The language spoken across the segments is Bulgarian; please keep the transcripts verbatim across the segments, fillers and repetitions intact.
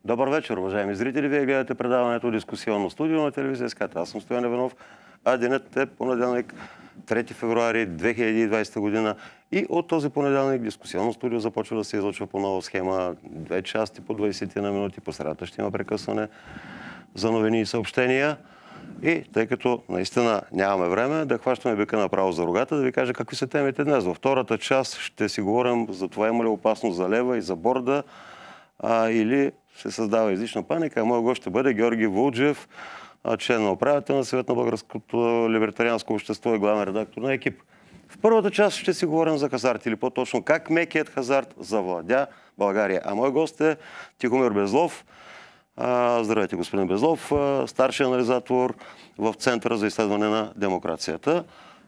Добър вечер, уважаеми зрители. Вие гледате предаването Дискусионно студио на телевизия СКАТ. Аз съм Стоян Иванов, а денят е понеделник, трети февруари две хиляди и двадесета година. И от този понеделник Дискусионно студио започва да се излъчва по нова схема. Две части по двадесет на минути. По средата ще има прекъсване за новини и съобщения. И тъй като наистина нямаме време, да хващаме бика направо за рогата, да ви кажа какви са темите днес. Във втората част ще си говорим за това има ли опасност за лева и за борда, а, или се създава излишна паника. Моят гост ще бъде Георги Вулджев, член на управителния съвет на Българското либертарианско общество и главен редактор на Екип. В първата част ще си говорим за хазарт, или по-точно как мекият хазарт завладя България. А мой гост е Тихомир Безлов. Здравейте, господин Безлов, старши анализатор в Центъра за изследване на демокрацията.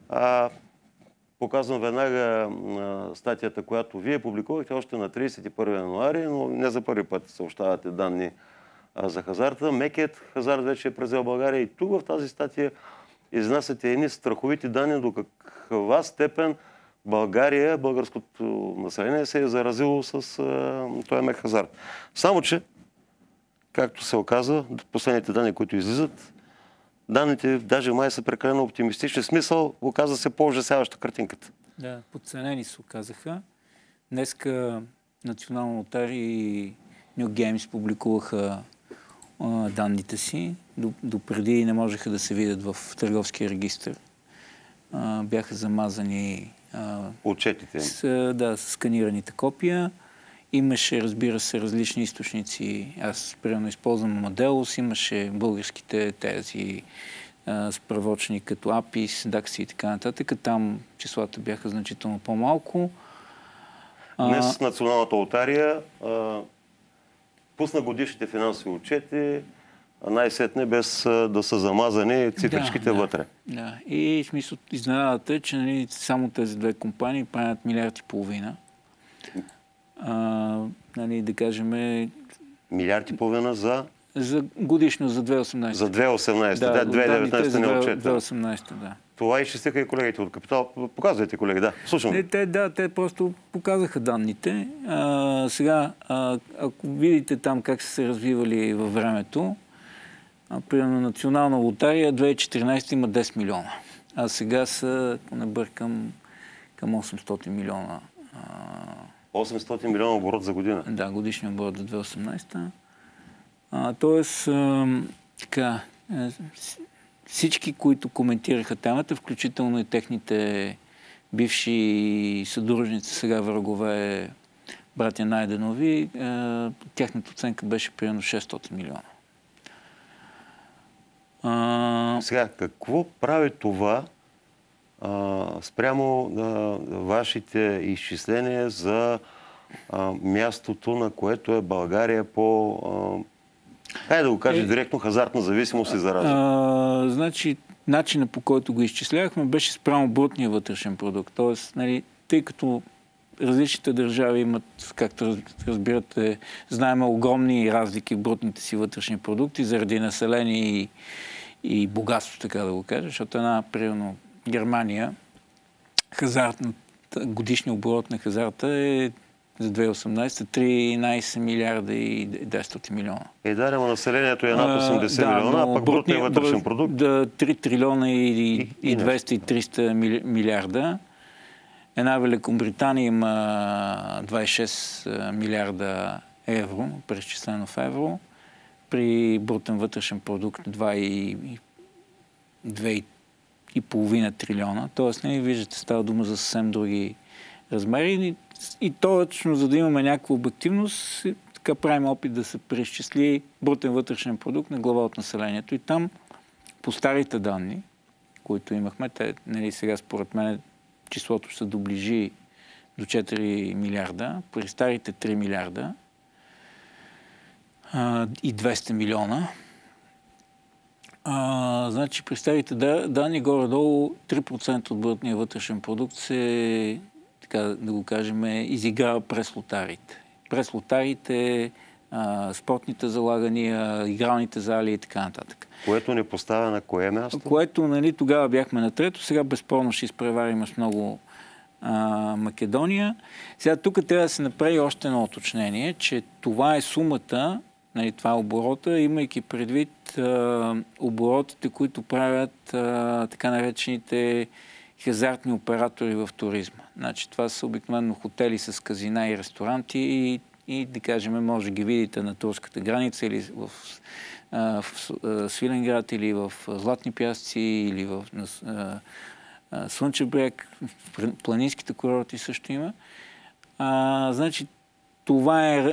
Показвам веднага статията, която вие публикувахте още на тридесет и първи януари, но не за първи път съобщавате данни за хазарта. Мекият хазарт вече е презел България и тук в тази статия изнасяте едни страховити данни до каква степен България, българското население се е заразило с този мек хазарт. Само че, както се оказа, последните данни, които излизат, данните даже май са прекалено оптимистични. Смисъл, оказа се по-ужасяваща картинката. Да, подценени се оказаха. Днеска Национална лотария и New Games публикуваха а, данните си. Допреди не можеха да се видят в търговския регистр. А, бяха замазани а, отчетите. С, да, с сканираните копия. Имаше, разбира се, различни източници. Аз, примерно, използвам Amadeus, имаше българските тези а, справочни като Апис, Дакси и така нататък. Там числата бяха значително по-малко. Днес Националната лотария а, пусна годишните финансови отчети, най-сетне без а, да са замазани цифричките да, вътре. Да, да. И в смисъл изненадата е, че нали, само тези две компании правят милиард и половина. А, нали, да кажем... Милиард и половина за... За годишно, за две хиляди и осемнадесета. За две хиляди и осемнадесета, да, две хиляди и деветнадесета не отчета. две хиляди и осемнадесета, да. Това изчистиха и колегите от Капитал. Показвайте, колеги, да. Слушам. Не, те, да, те просто показаха данните. А, сега, а, ако видите там как са се развивали във времето, а, примерно Национална лотария две хиляди и четиринадесета има десет милиона. А сега са, ако не бъркам, към осемстотин милиона. А, осемстотин милиона оборот за година. Да, годишния оборот за две хиляди и осемнадесета. А, тоест, а, така, всички, които коментираха темата, включително и техните бивши съдружници, сега врагове, братя Найденови, а, тяхната оценка беше примерно шестстотин милиона. А... Сега, какво прави това а, спрямо а, вашите изчисления за а, мястото, на което е България по... А, хайде да го кажа е, директно, хазартна зависимост и зараза? А, значи, начинът по който го изчислявахме беше спрямо брутния вътрешен продукт. Тоест, нали, тъй като различните държави имат, както разбирате, знаем огромни разлики в брутните си вътрешни продукти заради население и, и богатство, така да го кажа, защото една, примерно, Германия, хазартната, годишния оборот на хазарта е за две хиляди и осемнадесета тринадесет милиарда и деветстотин милиона. Е, да, но населението е над осемдесет милиона, а пък брутният вътрешен продукт? Да, три трилиона и, и, и двеста и триста милиарда. Една Великобритания има двадесет и шест милиарда евро, преизчислено в евро, при брутен вътрешен продукт два и половина трилиона. Тоест, не виждате, става дума за съвсем други размери. И точно, за да имаме някаква обективност, така правим опит да се преизчисли брутен вътрешен продукт на глава от населението. И там, по старите данни, които имахме, те, нали, сега според мен числото ще се доближи до четири милиарда, при старите три милиарда а, и двеста милиона. А, значи, при старите данни горе-долу три процента от брутния вътрешен продукт се, така да го кажем, изиграва през лотарите. През лотарите, а, спортните залагания, игралните зали и така нататък. Което ни поставя на кое място? Което, нали, тогава бяхме на трето, сега безспорно ще изпреварим с много а, Македония. Сега тук трябва да се направи още едно уточнение, че това е сумата Нали, това е оборота, имайки предвид а, оборотите, които правят а, така наречените хазартни оператори в туризма. Значи, това са обикновено хотели с казина и ресторанти и, и да кажем, може да ги видите на турската граница или в, а, в а, Свиленград, или в Златни пясъци, или в а, а, Слънчев бряг, в планинските курорти също има. А, значи, това е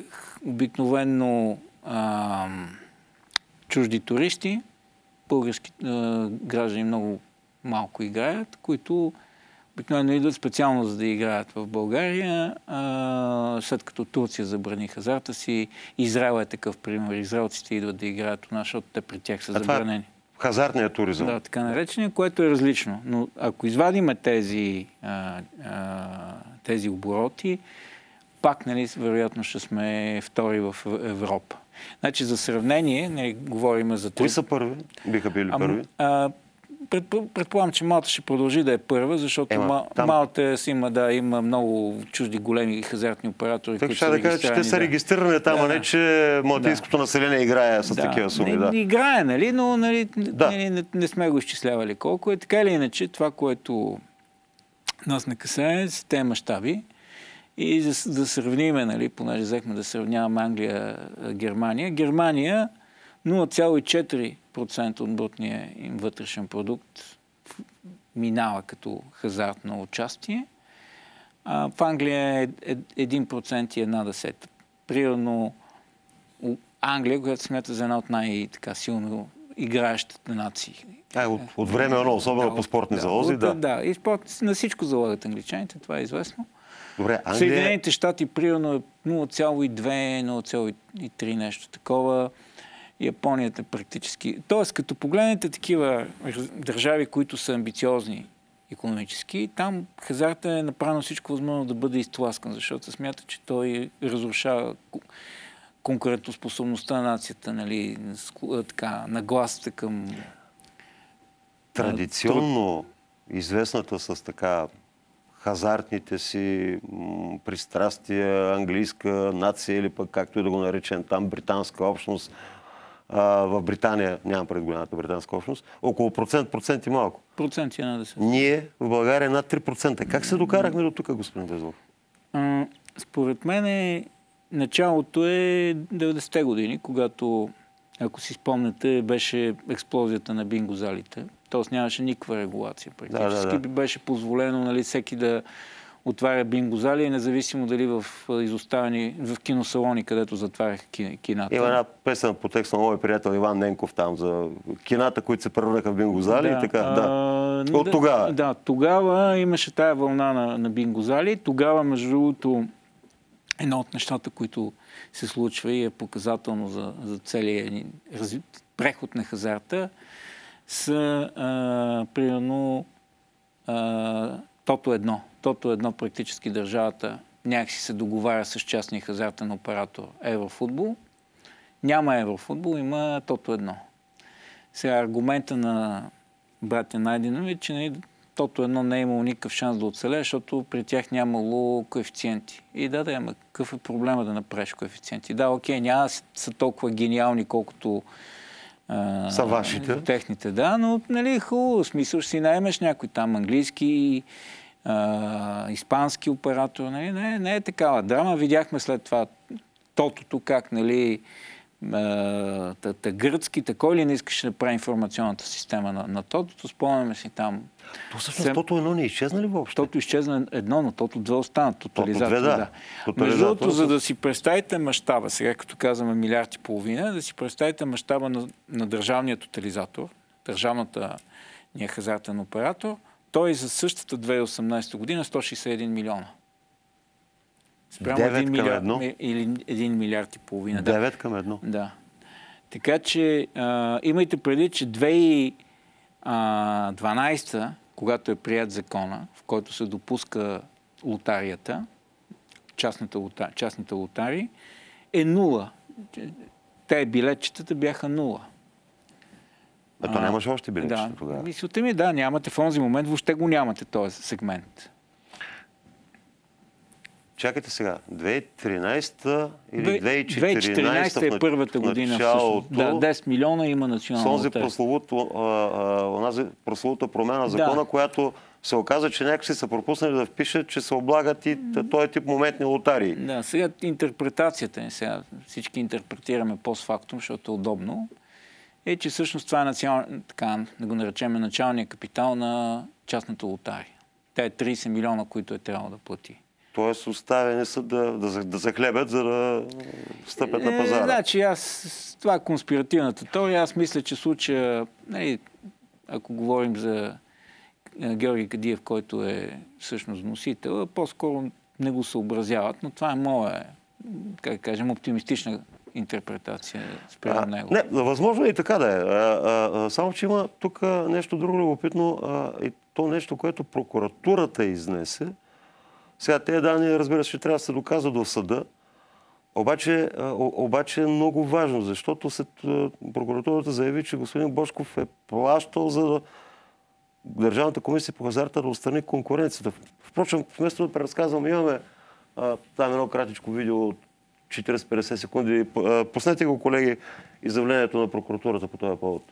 обикновено а, чужди туристи, български а, граждани много малко играят, които обикновено идват специално за да играят в България, а, след като Турция забрани хазарта си. Израел е такъв пример. Израелците идват да играят у нас, защото те при тях са а забранени. Това е хазартният туризъм. Да, така наречения, което е различно. Но ако извадиме тези, а, а, тези обороти, пак, нали, вероятно ще сме втори в Европа. Значи, за сравнение, нали, говорим за... Кои са първи? Биха били а, първи? А, предполагам, че Малта ще продължи да е първа, защото Ема, Мал... там... Малта си има, да, има много чужди големи хазартни оператори, които са регистрирани. Да кажа, че те са регистрирани там, да, а не, че малтийското да. население играе с да. такива суми. Не, да, не играе, нали, но нали, да. не, не, не сме го изчислявали колко е. Така или иначе, това, което нас не касае, са те мащаби. И за да сравниме, нали, понеже взехме да сравняваме Англия-Германия. Германия нула цяло и четири процента от брутния им вътрешен продукт минава като хазартно участие. А в Англия е един процент и една десета. Примерно Англия, която смята за една от най-силно играещите нации. А, от, от време едно, особено да, по спортни да, залози, от, да. Да, и спорт, на всичко залагат англичаните, това е известно. Добре, Англия... Съединените щати примерно е нула цяло и две, нула цяло и три нещо такова. Японията практически... Тоест, като погледнете такива държави, които са амбициозни икономически, там хазарта е направено всичко възможно да бъде изтласкан, защото се смята, че той разрушава конкурентоспособността на нацията, нали, така, нагласата към... Традиционно известната с така хазартните си пристрастия, английска нация или пък както и да го наречем там, британска общност. А, в Британия, нямам пред голямата британска общност, около процент, процент и малко. Процент и една десета. Ние в България над три процента. Как се докарахме до тук, господин Безлов? А, според мен е, началото е деветдесетте години, когато, ако си спомняте, беше експлозията на бингозалите. Тоест нямаше никаква регулация. Практически да, да, да. беше позволено, нали, всеки да отваря бингозали, независимо дали в изоставени в киносалони, където затварях кината. Има една песен по текст на мой приятел Иван Ненков там за кината, които се превърнаха в бингозали да, и така. Да. А, От тогава. Да, тогава имаше тая вълна на, на бингозали. Тогава, между другото, едно от нещата, които се случва и е показателно за, за целия преход на хазарта, са а, примерно а, Тото едно. Тото едно практически държавата някакси се договаря с частния хазартен оператор Еврофутбол. Няма Еврофутбол, има Тото едно. Сега аргумента на братя Найденови е, че не, Тото едно не е имало никакъв шанс да оцелее, защото при тях нямало коефициенти. И да, да, ама какъв е проблема да направиш коефициенти? Да, окей, няма са толкова гениални, колкото а, са вашите. Техните, да, но нали, хубаво, в смисъл ще си наемеш някой там английски, а, испански оператор. Нали? Не, не е такава драма. Видяхме след това Тотото, как, нали, та гръцките, кой ли не искаше да прави информационната система на, на Тотото, спомняме си там. То всъщност Тото едно не изчезна ли въобще? Тото изчезна едно, но Тото две остана. Тотализатор, Тото две, да. да. Тотализатор, Между другото, за да си представите мащаба, сега като казваме милиард и половина, да си представите мащаба на, на държавния тотализатор, държавната ния хазартен оператор, той за същата две хиляди и осемнадесета година сто шейсет и един милиона. Спрямо един милиард, или един милиард и половина. девет към едно. Да. Така че а, имайте преди, че две хиляди и дванадесета, когато е прият закона, в който се допуска лотарията, частната лота, частните лотари, е нула. Те билетчетата бяха нула. А то нямаше още билетчета да. тогава. Мислите ми, да, нямате в онзи момент, въобще го нямате този сегмент. Чакайте сега, две хиляди и тринадесета или две хиляди и четиринадесета четиринадесета е първата година всъщност. Да, десет милиона има национална лотария. Онази прословута промяна на закона, да. Която се оказа, че някакси са пропуснали да впишат, че се облагат и този тип моментни лотарии. Да, сега интерпретацията ни, сега всички интерпретираме постфактум, защото е удобно, е, че всъщност това е национал, така, да го наречем началния капитал на частната лотария. Те е тридесет милиона, които е трябвало да плати. Тоест оставени са да, да, да захлебят, за да стъпят на пазара. Е, значи аз, това е конспиративната теория. Аз мисля, че случая, нали, ако говорим за Георги Кадиев, който е всъщност носител, по-скоро не го съобразяват, но това е моя, как кажем, оптимистична интерпретация спрямо него. Не, възможно е и така да е. А, а, а, само, че има тук нещо друго любопитно, а, и то нещо, което прокуратурата изнесе. Сега тези данни, разбира се, трябва да се доказват в съда, обаче, а, обаче е много важно, защото след прокуратурата заяви, че господин Божков е плащал за да Държавната комисия по хазарта да отстрани конкуренцията. Впрочем, вместо да преразказвам, имаме а, там едно кратичко видео от четиридесет до петдесет секунди. Пуснете го, колеги, изявлението на прокуратурата по този повод.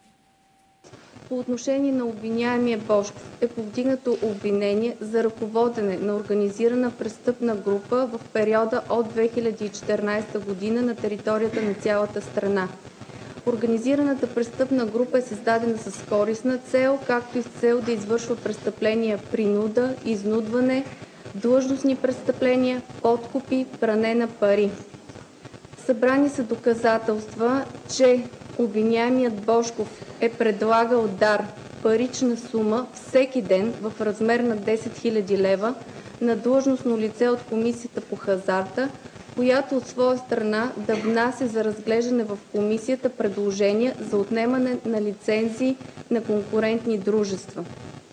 По отношение на обвиняемия Божков е повдигнато обвинение за ръководене на организирана престъпна група в периода от две хиляди и четиринадесета година на територията на цялата страна. Организираната престъпна група е създадена с корисна цел, както и с цел да извършва престъпления принуда, изнудване, длъжностни престъпления, подкупи, пране на пари. Събрани са доказателства, че обвиняемият Божков е предлагал дар, парична сума, всеки ден в размер на десет хиляди лева на длъжностно лице от Комисията по хазарта, която от своя страна да внася за разглеждане в комисията предложения за отнемане на лицензии на конкурентни дружества.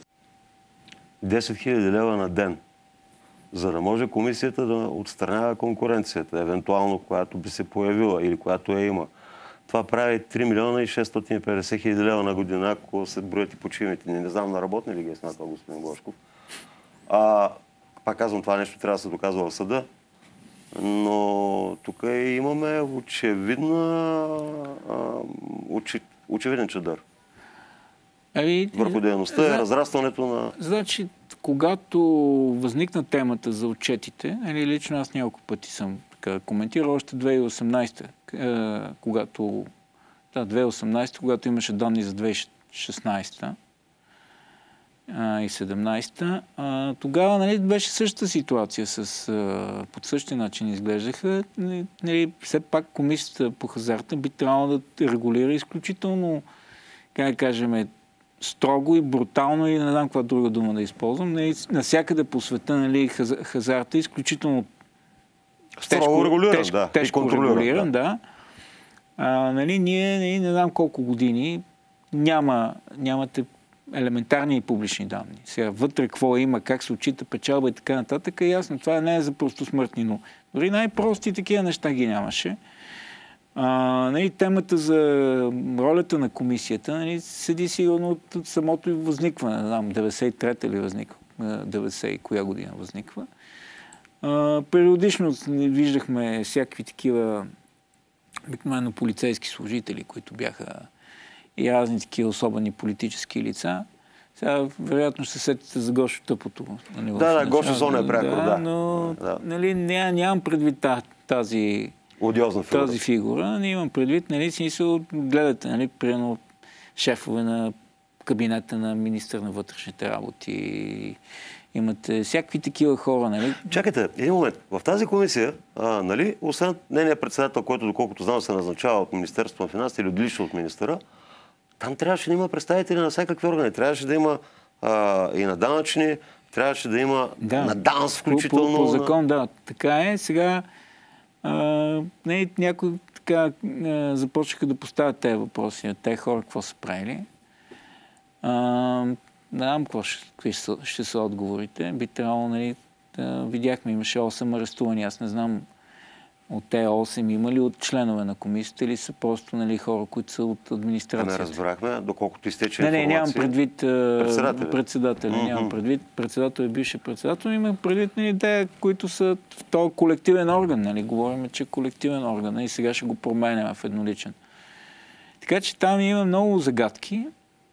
десет хиляди лева на ден, за да може комисията да отстранява конкуренцията, евентуално, която би се появила или която я има. Това прави три милиона и шестстотин и петдесет хиляди лева на година, ако се броят и почивните. Не, не знам, наработни ли ги е смятал господин Божков. А, пак казвам, това нещо трябва да се доказва в съда. Но тук имаме очевидна, очи, очевиден чадър. Ами, върху дейността и разрастването на... Значи, когато възникна темата за отчетите, нали, лично аз няколко пъти съм така, коментирал, още две хиляди и осемнадесета, когато, да, две хиляди и осемнадесета, когато имаше данни за две хиляди и шестнадесета и две хиляди и седемнадесета, а, тогава, нали, беше същата ситуация, с, а, под същия начин изглеждаха. Нали, все пак комисията по хазарта би трябвало да регулира изключително, как да кажем, строго и брутално, и не знам каква друга дума да използвам. Нали, навсякъде по света, нали, хазарта е изключително тежко регулиран, тежко, да, тежко регулиран, да. да. А, нали, ние, нали, не знам колко години няма, нямате елементарни и публични данни. Сега вътре какво има, как се отчита печалба и така нататък е ясно. Това не е за просто смъртни, но дори най-прости такива неща ги нямаше. А, нали, темата за ролята на комисията, нали, седи сигурно от, от самото и възникване. Не знам, деветдесет и трета ли възниква, деветдесет и коя година възниква. А, периодично виждахме всякакви такива обикновено полицейски служители, които бяха и разни такива особени политически лица. Сега, вероятно, ще се сетите за Гошо Тъпото. Нали, да, да, Гошо Зона е пряко, да. да. Но, да. Нали, ня, нямам предвид тази, фигура. тази фигура. Не имам предвид, нали, смисъл, гледате, нали, примерно шефове на кабинета на министър на вътрешните работи. Имате всякакви такива хора, нали? Чакайте, един момент. В тази комисия, а, нали, освен нейният председател, който, доколкото знам, се назначава от Министерството на финансите или от лично от министъра, там трябваше да има представители на всякакви органи. Трябваше да има а, и на данъчни, трябваше да има да. на ДАНС включително. По, по, по закон, да. Така е. Сега а, не, някои така а, започнаха да поставят тези въпроси на тези хора, какво са правили. А, не знам какво ще, какви ще, ще са отговорите. Би трябвало, нали, да видяхме, имаше осем арестувани. Аз не знам от те осем има ли от членове на комисията или са просто, нали, хора, които са от администрацията? Не разбрахме, доколкото изтече Не, информация. не, нямам предвид председателя. председателя Mm-hmm. Нямам предвид председател и бивши председател. Имам предвид, нали, те, които са в този колективен орган. Нали? Говорим, че е колективен орган и сега ще го променяме в едноличен. Така че там има много загадки.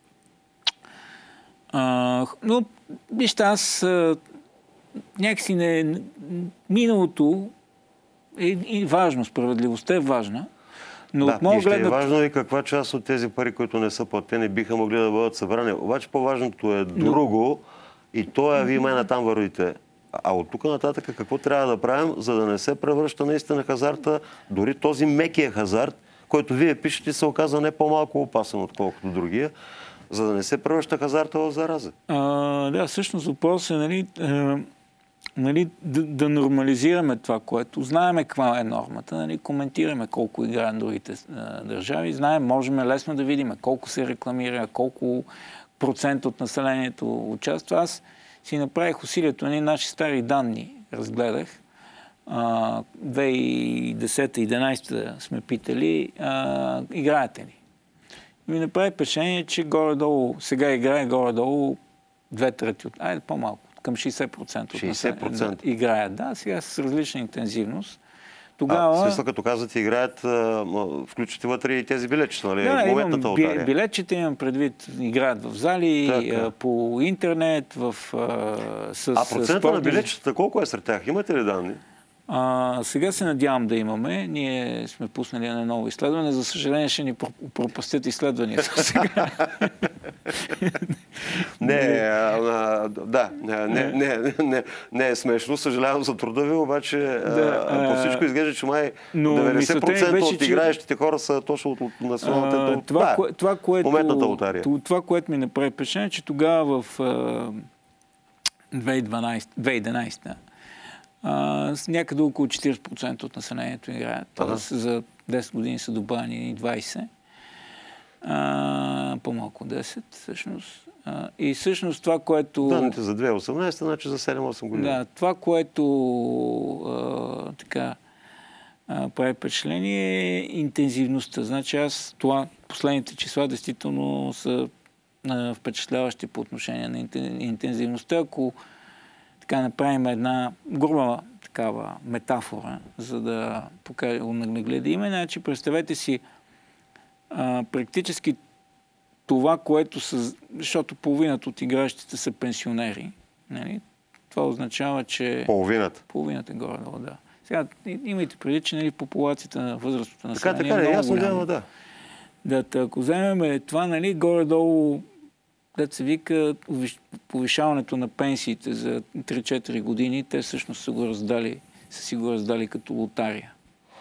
А, но, вижте, аз а, някакси не... Миналото е и важно, справедливостта е важна. Но да, от моя и ще гледна... е важно и каква част от тези пари, които не са платени, биха могли да бъдат събрани. Обаче по-важното е друго и то е, вие мен там вървите. А от тук нататък какво трябва да правим, за да не се превръща наистина хазарта, дори този мекия хазарт, който вие пишете, се оказа не по-малко опасен, отколкото другия, за да не се превръща хазарта в зараза. А, да, всъщност въпрос е, нали, а, нали, да, да нормализираме това, което знаеме каква е нормата, нали, коментираме колко играят другите а, държави, знаем, можем лесно да видим колко се рекламира, колко процент от населението участва. Аз си направих усилието, нали, наши стари данни разгледах. две хиляди и десета - единадесета сме питали, а, играете ли? И ми направи впечатление, че горе-долу, сега играе горе-долу две трети от, айде по-малко, към шейсет процента от шейсет процента да, играят. Да, сега с различна интензивност. Тогава... А, смисъл, като казвате, играят, включвате вътре и тези билетчета, нали? Да, Моментната имам лотария. Билетчета имам предвид, играят в зали, а, по интернет, в, а, с... А процента спортни... на билетчета колко е сред тях? Имате ли данни? А, сега се надявам да имаме. Ние сме пуснали на ново изследване. За съжаление ще ни пропустят изследванията сега. Не, а, да, не, не, не, не е смешно. Съжалявам за труда ви, обаче да, а, по всичко изглежда, че май деветдесет процента беше, от играещите хора са точно от, от националната... Това, кое, това, което, моментната лотария. Това, което ми направи впечатление, че тогава в две хиляди и единадесета Uh, с някъде около четиридесет процента от населението играят. Тоест за десет години са добавени двадесет. Uh, по-малко десет, всъщност. Uh, и всъщност това, което... Данните за две хиляди и осемнадесета, значи за седем-осем години. Да, това, което uh, така uh, прави впечатление е интензивността. Значи аз това, последните числа действително са uh, впечатляващи по отношение на интензивността. Ако така направим една груба такава метафора, за да нагледим. Значи, представете си а, практически това, което са... Защото половината от игращите са пенсионери. Нали? Това означава, че... Половината? Половината горе-долу, да. Сега имайте преди, че, нали, популацията на възрастното население така, така, е много ясно, голяма. Да, да. Да, ако вземем това, нали, горе-долу дето се вика, повишаването на пенсиите за три-четири години, те всъщност са го раздали, са си го раздали като лотария.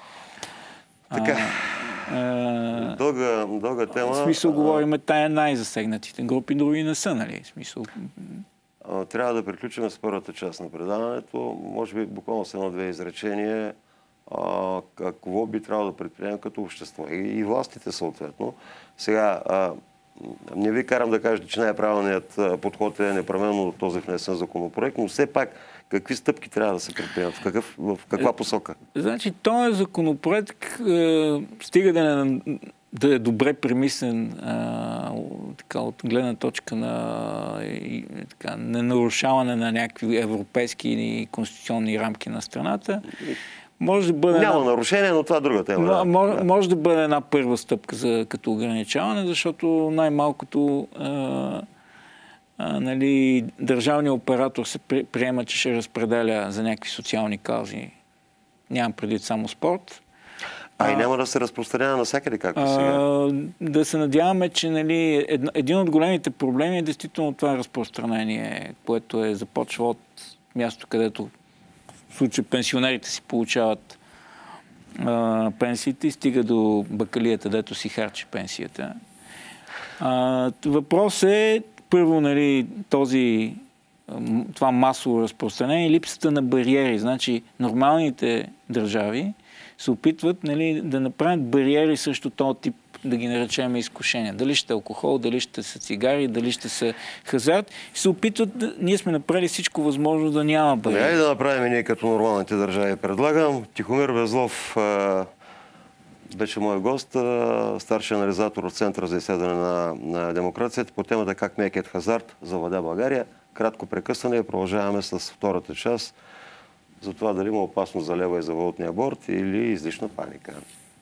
Така. А, а, дълга, дълга тема. В смисъл, говорим, тая най-засегнатите групи, други не са, нали? В смисъл... Трябва да приключим с първата част на предаването. Може би буквално с едно-две изречения. А, какво би трябвало да предприемем като общество? И, и властите съответно. Сега... А, не ви карам да кажете, че най-правилният подход е непременно този внесен законопроект, но все пак какви стъпки трябва да се предприемат? В, какъв, в каква посока? Значи, този законопроект е, стига да, не, да е добре премислен е, така, от гледна точка на и, така, ненарушаване на някакви европейски и конституционни рамки на страната. Може да бъде Няма една... нарушение, но това е друга тема. Да. Може, да. може да бъде една първа стъпка за, като ограничаване, защото най-малкото а, а, нали, държавният оператор се приема, че ще разпределя за някакви социални каузи. Нямам предвид само спорт. А, а и няма да се разпространява навсякъде, както сега. А, да се надяваме, че, нали, ед, един от големите проблеми е действително това разпространение, което е започва от място, където в случай пенсионерите си получават а, пенсиите и стига до бакалията, дето си харчи пенсията. А, въпрос е, първо, нали, този, това масово разпространение и липсата на бариери. Значи, нормалните държави се опитват, нали, да направят бариери срещу този тип да ги наречем изкушения. Дали ще е алкохол, дали ще са цигари, дали ще са хазарт. И се опитват, да... ние сме направили всичко възможно да няма пари. Айде да направим ние като нормалните държави. Предлагам Тихомир Безлов, а, беше мой гост, а, старши анализатор от Центъра за изследване на, на демокрацията по темата как мекият хазарт завладя България. Кратко прекъсване и продължаваме с втората част за това дали има опасност за лева и за валутния борд или излишна паника.